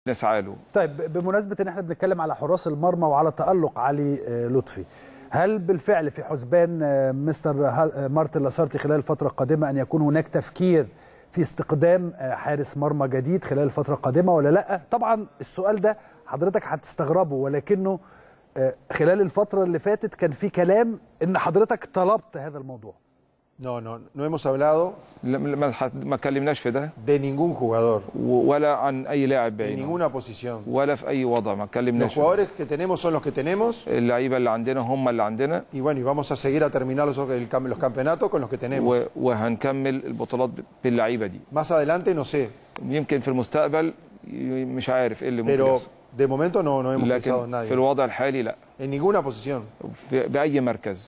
نسعى له. طيب بمناسبة ان احنا بنتكلم على حراس المرمى وعلى تألق علي لطفي، هل بالفعل في حسبان مستر مارتن لاسارتي خلال الفترة القادمة ان يكون هناك تفكير في استقدام حارس مرمى جديد خلال الفترة القادمة ولا لا؟ طبعا السؤال ده حضرتك هتستغربه، ولكنه خلال الفترة اللي فاتت كان في كلام ان حضرتك طلبت هذا الموضوع. No hemos hablado ما اتكلمناش في ده de ningún jugador, ولا عن اي لاعب en بعينه ninguna posición. ولا في اي وضع، ما Los اتكلمناش. jugadores que tenemos son los que tenemos اللعيبه اللي عندنا هم اللي عندنا، y bueno, y vamos a seguir a terminar los campeonatos con los que tenemos. وهنكمل البطولات باللعيبه دي. Más adelante no sé, يمكن في المستقبل مش عارف ايه اللي ممكن pero يحصل، de momento no hemos pensado en لكن في nadie, الوضع الحالي لا، en ninguna posición. بأي مركز.